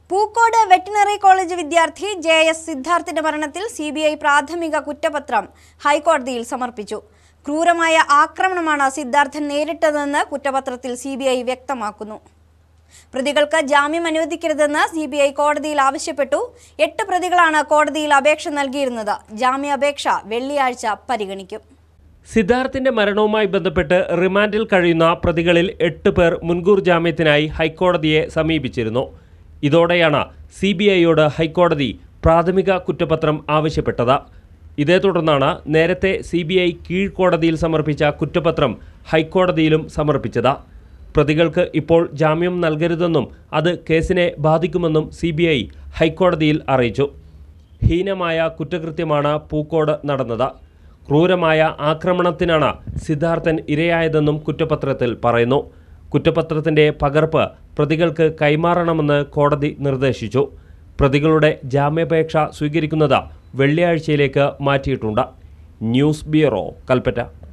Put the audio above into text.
Pookode veterinary college വിദ്യാർത്ഥി JS സിദ്ധാർത്ഥിന്റെ മരണത്തിൽ CBI പ്രാഥമിക കുറ്റപത്രം ഹൈക്കോടതിയിൽ സമർപ്പിച്ചു. ക്രൂരമായ ആക്രമണമാണ് സിദ്ധാർത്ഥൻ നേരിട്ടതെന്ന് കുറ്റപത്രത്തിൽ CBI വ്യക്തമാക്കുന്നു. പ്രതികൾക്ക് ജാമ്യം അനുവദിക്കരുതെന്ന് CBI കോടതിയിൽ ആവശ്യപ്പെട്ടു. 8 പ്രതികളാണ് കോടതിയിൽ അപേക്ഷ നൽകിയിരുന്നത്. ജാമ്യാപേക്ഷ വെള്ളിയാഴ്ച പരിഗണിക്കും. സിദ്ധാർത്ഥിന്റെ മരണവുമായി ബന്ധപ്പെട്ട് റിമാൻഡിൽ കഴിയുന്ന പ്രതികളിൽ 8 പേർ മുൻകൂർ ജാമ്യത്തിനായി ഹൈക്കോടതിയെ സമീപിച്ചിരുന്നു. ഇതോടെയാണ് CBIയോട് ഹൈക്കോടതി പ്രാഥമിക കുറ്റപത്രം ആവശ്യപ്പെട്ടത്. ഇതേ തുടർന്നാണ് നേരത്തെ CBI കീഴ്ക്കോടതിയിൽ സമർപ്പിച്ച കുറ്റപത്രം ഹൈക്കോടതിയിലും സമർപ്പിച്ചത്. പ്രതികൾക്ക് ഇപ്പോൾ ജാമ്യം നൽകരുതെന്നും അത് കേസിനെ ബാധിക്കുമെന്നും CBI ഹൈക്കോടതിയിൽ അറിയിച്ചു. ഹീനമായ കുറ്റകൃത്യമാണ് പൂക്കോട് നടന്നത്. ക്രൂരമായ ആക്രമണത്തിനാണ് സിദ്ധാർത്ഥൻ ഇരയായതെന്നും കുറ്റപത്രത്തിൽ പറയുന്നു. കുറ്റപത്രത്തിൻ്റെ പകർപ്പ് പ്രതികൾക്ക് കൈമാറണമെന്ന് കോടതി നിർദ്ദേശിച്ചു. പ്രതികളുടെ ജാമ്യാപേക്ഷ സ്വീകരിക്കുന്നത് വെള്ളിയാഴ്ചയിലേക്ക് മാറ്റിയിട്ടുണ്ട്. News bureau, Kalpetta.